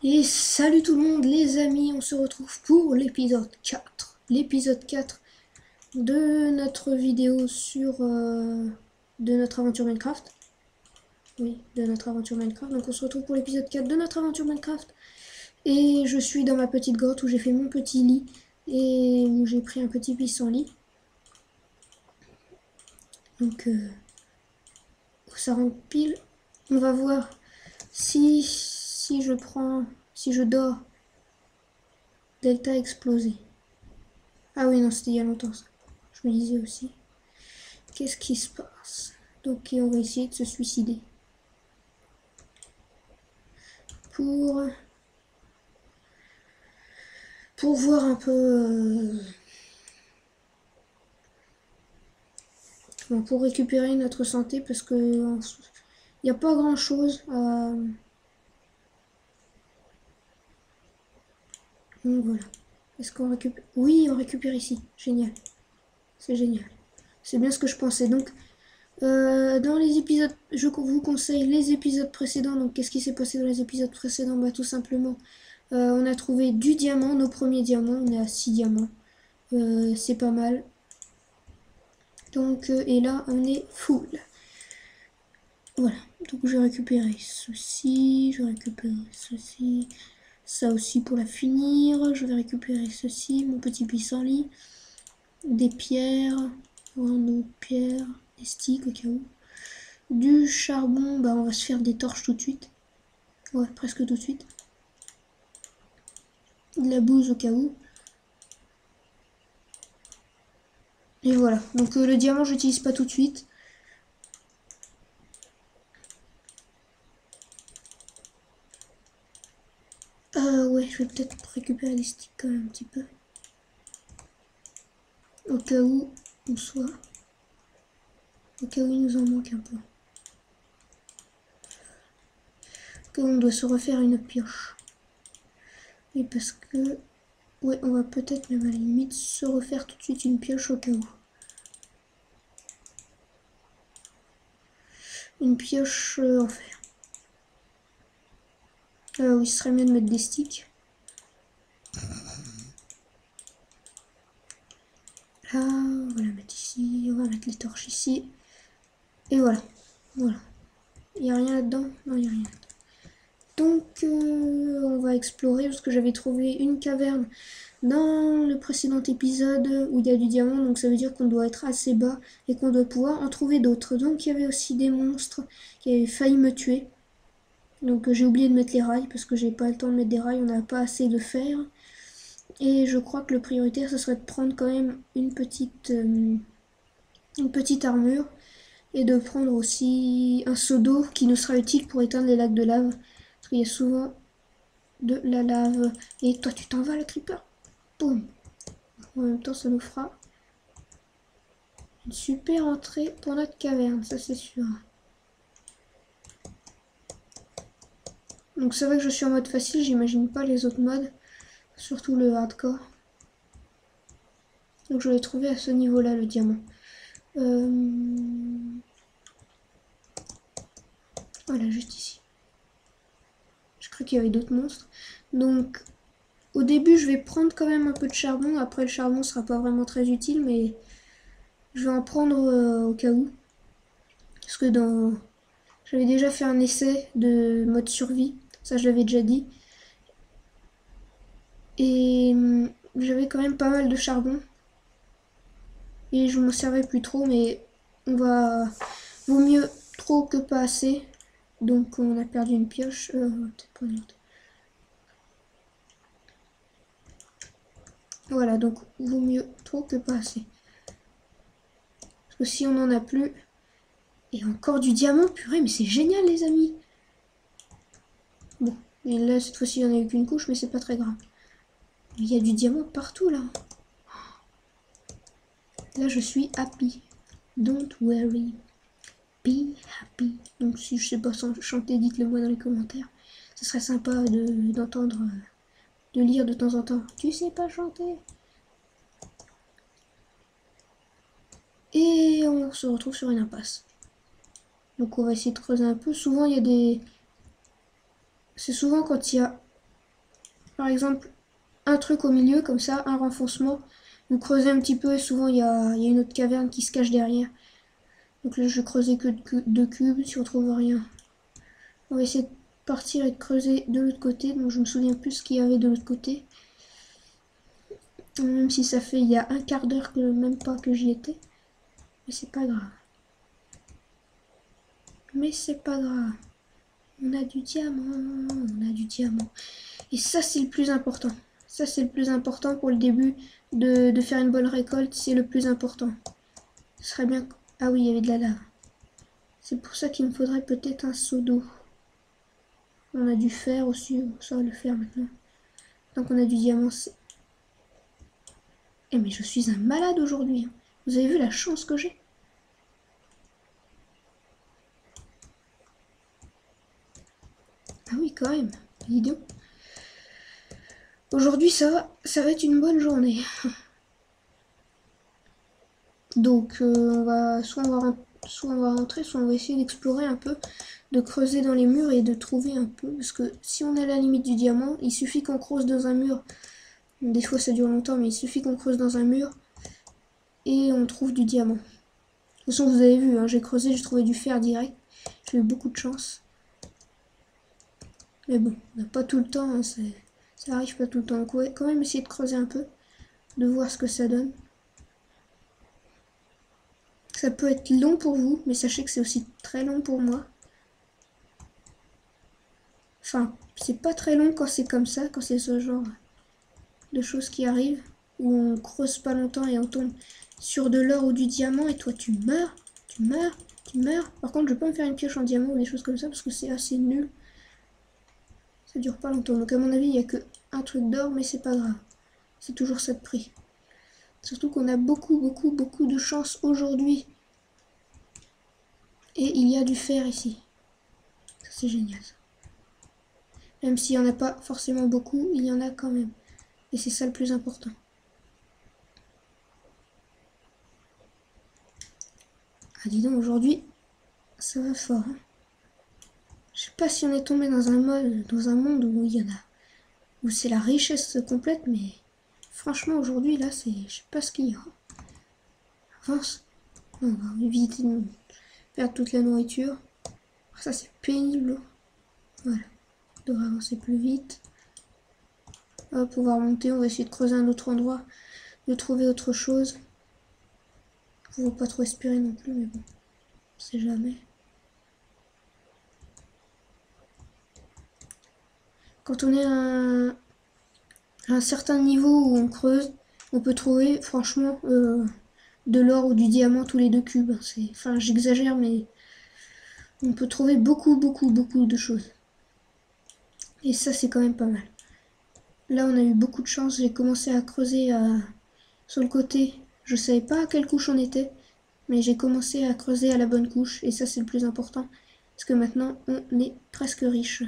Et salut tout le monde les amis, on se retrouve pour l'épisode 4. L'épisode 4 de notre vidéo sur de notre aventure Minecraft. Oui, de notre aventure Minecraft. Donc on se retrouve pour l'épisode 4 de notre aventure Minecraft. Et je suis dans ma petite grotte où j'ai fait mon petit lit. Et où j'ai pris un petit pissenlit. Donc ça rentre pile. On va voir si je dors. Delta explosé. Ah oui, non, c'était il y a longtemps ça. Je me disais aussi. Qu'est-ce qui se passe? Donc on va essayer de se suicider. Pour voir un peu... pour récupérer notre santé parce que il n'y a pas grand chose à... Donc voilà. Est-ce qu'on récupère? Oui, on récupère ici. Génial. C'est génial. C'est bien ce que je pensais. Donc, dans les épisodes, je vous conseille les épisodes précédents. Donc, qu'est-ce qui s'est passé dans les épisodes précédents? Bah, tout simplement, on a trouvé du diamant, nos premiers diamants. On est à 6 diamants. C'est pas mal. Donc, et là, on est full. Voilà. Donc, je vais récupérer ceci. Je vais récupérer ceci. Ça aussi pour la finir. Je vais récupérer ceci, mon petit pissenlit. Des pierres. Nos pierres. Des sticks au cas où. Du charbon. Bah, on va se faire des torches tout de suite. Ouais, presque tout de suite. De la bouse au cas où. Et voilà. Donc, le diamant, j'utilise pas tout de suite. Ouais, je vais peut-être récupérer des sticks quand même un petit peu. Au cas où on soit. Au cas où il nous en manque un peu. Au cas où on doit se refaire une pioche. Et parce que... Ouais, on va peut-être même à la limite se refaire tout de suite une pioche au cas où. Une pioche en fer. Oui, ce serait mieux de mettre des sticks. Là, on va la mettre ici. On va mettre les torches ici. Et voilà. Voilà. Il n'y a rien là-dedans? Non, il n'y a rien. Donc, on va explorer parce que j'avais trouvé une caverne dans le précédent épisode où il y a du diamant. Donc, ça veut dire qu'on doit être assez bas et qu'on doit pouvoir en trouver d'autres. Donc, il y avait aussi des monstres qui avaient failli me tuer. Donc, j'ai oublié de mettre les rails parce que j'ai pas le temps de mettre des rails. On n'a pas assez de fer. Et je crois que le prioritaire, ce serait de prendre quand même une petite armure. Et de prendre aussi un seau d'eau qui nous sera utile pour éteindre les lacs de lave. Parce qu'il y a souvent de la lave. Et toi, tu t'en vas, le creeper. Boum. En même temps, ça nous fera une super entrée pour notre caverne, ça c'est sûr. Donc c'est vrai que je suis en mode facile, j'imagine pas les autres modes. Surtout le hardcore. Donc je l'ai trouvé à ce niveau-là, le diamant. Voilà, juste ici. Je crois qu'il y avait d'autres monstres. Donc au début, je vais prendre quand même un peu de charbon. Après, le charbon sera pas vraiment très utile, mais je vais en prendre au cas où. Parce que j'avais déjà fait un essai de mode survie. Ça, je l'avais déjà dit. Et j'avais quand même pas mal de charbon. Et je m'en servais plus trop, mais on va... Vaut mieux trop que pas assez. Donc on a perdu une pioche. Peut-être pas une autre. Voilà, donc vaut mieux trop que pas assez. Parce que si on n'en a plus... Et encore du diamant, purée, mais c'est génial les amis. Bon, et là cette fois-ci il n'y en a eu qu'une couche, mais c'est pas très grave. Il y a du diamant partout là. Là je suis happy. Don't worry. Be happy. Donc si je sais pas chanter, dites-le moi dans les commentaires. Ce serait sympa d'entendre, de lire de temps en temps. Tu sais pas chanter? Et on se retrouve sur une impasse. Donc on va essayer de creuser un peu. Souvent il y a des... C'est souvent quand il y a par exemple, un truc au milieu, comme ça, un renfoncement. Vous creusez un petit peu et souvent il y a une autre caverne qui se cache derrière. Donc là je vais creuser que deux cubes si on trouve rien. On va essayer de partir et de creuser de l'autre côté. Donc je me souviens plus ce qu'il y avait de l'autre côté. Même si ça fait il y a un quart d'heure que même pas que j'y étais. Mais c'est pas grave. Mais c'est pas grave. On a du diamant. On a du diamant. Et ça c'est le plus important. Ça c'est le plus important pour le début de faire une bonne récolte. C'est le plus important. Ce serait bien... Ah oui, il y avait de la lave. C'est pour ça qu'il me faudrait peut-être un seau d'eau. On a du fer aussi, ça va le faire maintenant. Donc on a du diamant. Eh mais je suis un malade aujourd'hui. Vous avez vu la chance que j'ai? Ah oui, quand même. Idiot. Aujourd'hui, ça va être une bonne journée. Donc, soit on va rentrer, soit on va essayer d'explorer un peu, de creuser dans les murs et de trouver un peu. Parce que si on est à la limite du diamant, il suffit qu'on creuse dans un mur. Des fois, ça dure longtemps, mais il suffit qu'on creuse dans un mur et on trouve du diamant. De toute façon, vous avez vu, hein, j'ai creusé, j'ai trouvé du fer direct. J'ai eu beaucoup de chance. Mais bon, on n'a pas tout le temps, hein, ça arrive pas tout le temps. Donc, on va quand même essayer de creuser un peu, de voir ce que ça donne. Ça peut être long pour vous, mais sachez que c'est aussi très long pour moi. Enfin, c'est pas très long quand c'est comme ça, quand c'est ce genre de choses qui arrivent, où on creuse pas longtemps et on tombe sur de l'or ou du diamant et toi tu meurs, tu meurs, tu meurs. Par contre, je peux me faire une pioche en diamant ou des choses comme ça parce que c'est assez nul. Ça dure pas longtemps. Donc à mon avis, il n'y a que un truc d'or, mais c'est pas grave. C'est toujours ça de prix. Surtout qu'on a beaucoup de chance aujourd'hui. Et il y a du fer ici. Ça c'est génial. Même s'il n'y en a pas forcément beaucoup, il y en a quand même. Et c'est ça le plus important. Ah dis donc, aujourd'hui, ça va fort. Hein. Je sais pas si on est tombé dans un monde où il y en a, où c'est la richesse complète, mais franchement aujourd'hui là, c'est, je sais pas ce qu'il y a. Avance. On va éviter de perdre toute la nourriture. Ça c'est pénible. Voilà. On devrait avancer plus vite. On va pouvoir monter, on va essayer de creuser un autre endroit, de trouver autre chose. Faut pas trop espérer non plus, mais bon, on sait jamais. Quand on est à un certain niveau où on creuse, on peut trouver franchement de l'or ou du diamant tous les 2 cubes. Enfin, j'exagère, mais on peut trouver beaucoup de choses. Et ça, c'est quand même pas mal. Là, on a eu beaucoup de chance. J'ai commencé à creuser sur le côté. Je savais pas à quelle couche on était, mais j'ai commencé à creuser à la bonne couche. Et ça, c'est le plus important. Parce que maintenant, on est presque riche.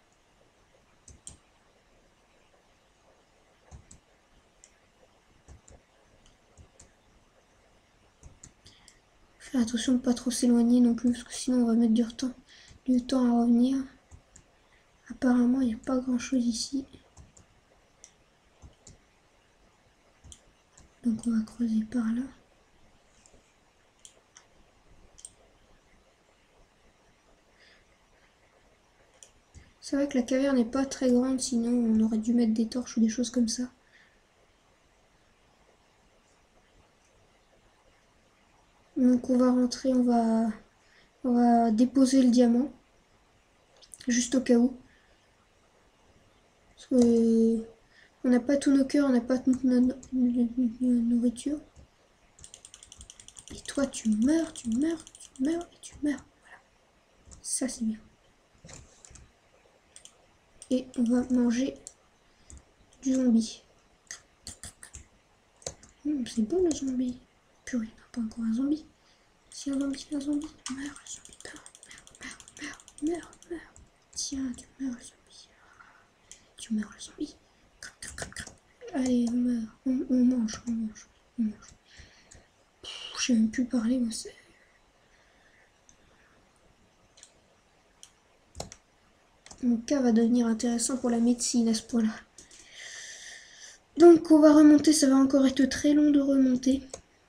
Faire attention de ne pas trop s'éloigner non plus, parce que sinon on va mettre du temps à revenir. Apparemment, il n'y a pas grand chose ici. Donc on va creuser par là. C'est vrai que la caverne n'est pas très grande, sinon on aurait dû mettre des torches ou des choses comme ça. Donc on va rentrer, on va déposer le diamant. Juste au cas où. Parce que on n'a pas tous nos cœurs, on n'a pas toute notre nourriture. Et toi tu meurs, tu meurs, tu meurs et tu meurs. Voilà. Ça c'est bien. Et on va manger du zombie. C'est bon le zombie. Purée, il n'y a pas encore un zombie. Si un zombie, meurs, le zombie, meurs. Tiens, tu meurs le zombie. Tu meurs le zombie. Allez, on meurt. On mange. Je sais même plus parler, moi c'est... Mon cas va devenir intéressant pour la médecine à ce point-là. Donc on va remonter, ça va encore être très long de remonter.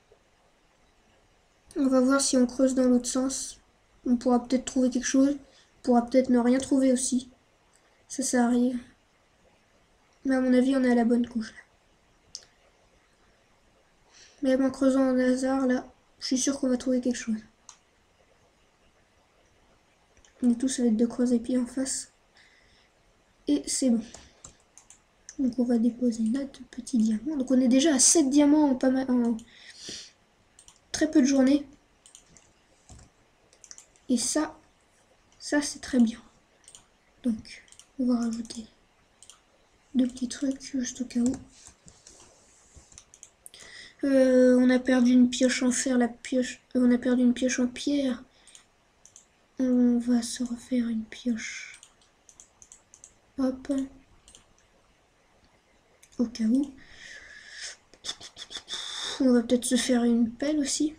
On va voir si on creuse dans l'autre sens. On pourra peut-être trouver quelque chose. On pourra peut-être ne rien trouver aussi. Ça arrive. Mais à mon avis, on est à la bonne couche. Même en creusant au hasard, là, je suis sûr qu'on va trouver quelque chose. Du tout, ça va être de creuser pied en face. Et c'est bon. Donc on va déposer notre petit diamant. Donc on est déjà à 7 diamants en très peu de journées. Et ça c'est très bien. Donc on va rajouter 2 petits trucs juste au cas où. On a perdu une pioche en fer, on a perdu une pioche en pierre. On va se refaire une pioche. Hop. Au cas où. On va peut-être se faire une pelle aussi.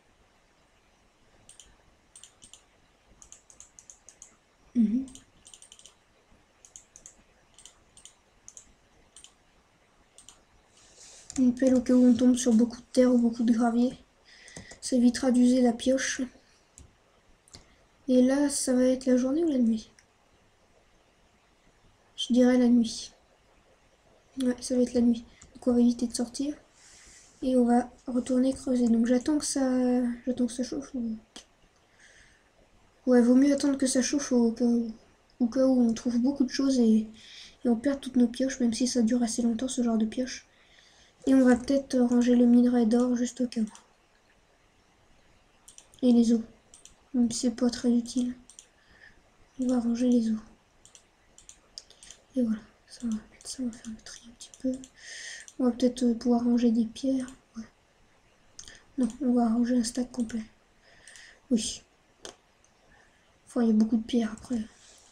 Une pelle au cas où on tombe sur beaucoup de terre ou beaucoup de gravier. Ça évitera d'user la pioche. Et là, ça va être la journée ou la nuit? Je dirais la nuit. Ouais, ça va être la nuit. Donc on va éviter de sortir. Et on va retourner creuser. Donc j'attends que ça chauffe. Ouais, vaut mieux attendre que ça chauffe au cas où on trouve beaucoup de choses et on perd toutes nos pioches, même si ça dure assez longtemps ce genre de pioche. Et on va peut-être ranger le minerai d'or juste au cas où. Et les os. Même si c'est pas très utile. On va ranger les os. Et voilà. Ça, on va mettre ça, on va faire le tri un petit peu. On va peut-être pouvoir ranger des pierres. Ouais. Non, on va ranger un stack complet. Oui. Enfin, il y a beaucoup de pierres après.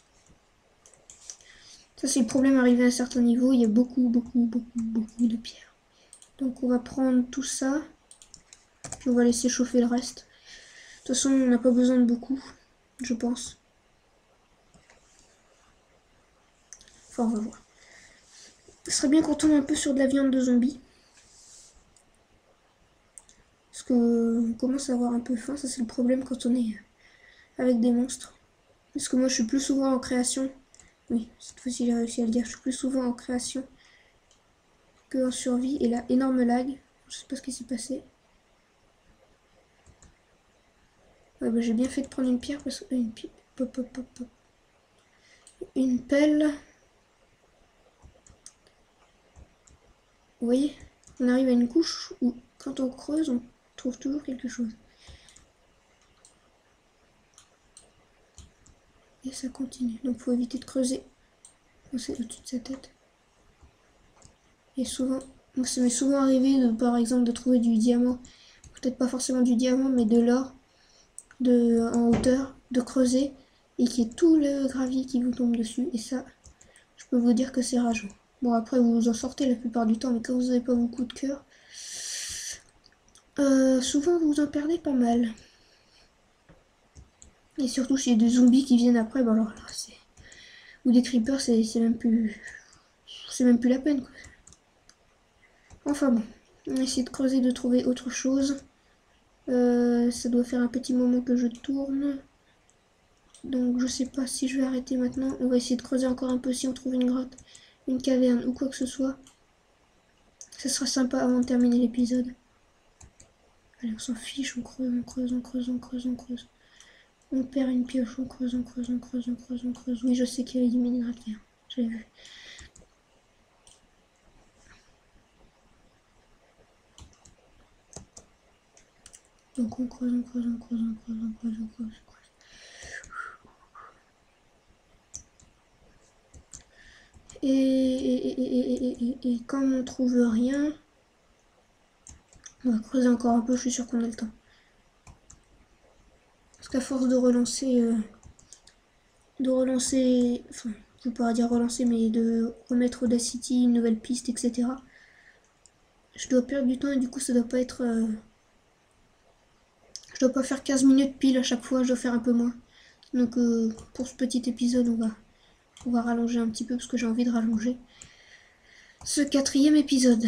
Ça, c'est le problème arrivé à un certain niveau. Il y a beaucoup de pierres. Donc, on va prendre tout ça. Puis, on va laisser chauffer le reste. De toute façon, on n'a pas besoin de beaucoup, je pense. Enfin, on va voir. Ce serait bien qu'on tombe un peu sur de la viande de zombie. Parce qu'on commence à avoir un peu faim. Ça, c'est le problème quand on est avec des monstres. Parce que moi, je suis plus souvent en création. Oui, cette fois-ci, j'ai réussi à le dire. Je suis plus souvent en création que en survie. Et là, énorme lag. Je sais pas ce qui s'est passé. Ouais, bah, j'ai bien fait de prendre une pierre parce que... Une pelle. Vous voyez, on arrive à une couche où, quand on creuse, on trouve toujours quelque chose. Et ça continue. Donc, faut éviter de creuser. C'est au-dessus de sa tête. Et souvent, ça m'est souvent arrivé, par exemple, de trouver du diamant. Peut-être pas forcément du diamant, mais de l'or en hauteur, de creuser, et qu'il y ait tout le gravier qui vous tombe dessus. Et ça, je peux vous dire que c'est rageant. Bon, après, vous vous en sortez la plupart du temps, mais quand vous n'avez pas beaucoup de cœur, souvent vous en perdez pas mal. Et surtout s'il y a des zombies qui viennent après, bah alors là, c'est... Ou des creepers, c'est même plus... C'est même plus la peine, quoi. Enfin bon, on va essayer de creuser, de trouver autre chose. Ça doit faire un petit moment que je tourne. Donc je sais pas si je vais arrêter maintenant. On va essayer de creuser encore un peu si on trouve une grotte, une caverne ou quoi que ce soit. Ça sera sympa avant de terminer l'épisode. Allez, on s'en fiche, on creuse, on creuse, on creuse, on creuse, on creuse. On perd une pioche, on creuse, on creuse, on creuse, on creuse, on creuse. Oui, je sais qu'il y avait du minerai de fer. J'avais vu. Donc on creuse, on creuse, on creuse, on creuse, on creuse, on creuse, on creuse. Et comme on trouve rien, on va creuser encore un peu, je suis sûr qu'on a le temps. Parce qu'à force de relancer, enfin, je ne peux pas dire relancer, mais de remettre Audacity, une nouvelle piste, etc. Je dois perdre du temps et du coup ça doit pas être... je dois pas faire 15 minutes pile à chaque fois, je dois faire un peu moins. Donc pour ce petit épisode, on va rallonger un petit peu parce que j'ai envie de rallonger. ce 4e épisode.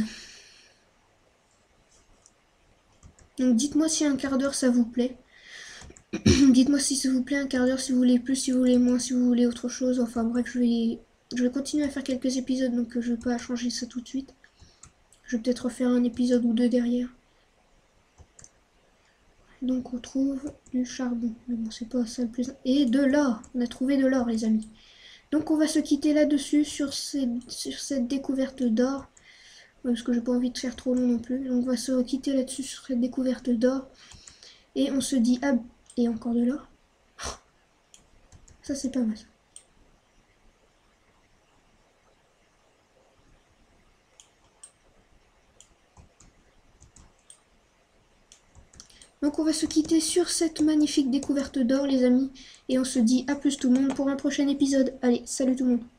Donc dites-moi si un quart d'heure ça vous plaît. Dites-moi si ça vous plaît un quart d'heure, si vous voulez plus, si vous voulez moins, si vous voulez autre chose. Enfin bref, je vais continuer à faire quelques épisodes, donc je vais pas changer ça tout de suite. Je vais peut-être refaire un épisode ou deux derrière. Donc on trouve du charbon. Mais bon, c'est pas ça le plus... Et de l'or. On a trouvé de l'or, les amis. Donc on va se quitter là-dessus, sur cette découverte d'or. Parce que j'ai pas envie de faire trop long non plus. Donc on va se quitter là-dessus, sur cette découverte d'or. Et on se dit... Ah, et encore de l'or. Ça c'est pas mal. Donc on va se quitter sur cette magnifique découverte d'or, les amis. Et on se dit à plus tout le monde pour un prochain épisode. Allez, salut tout le monde.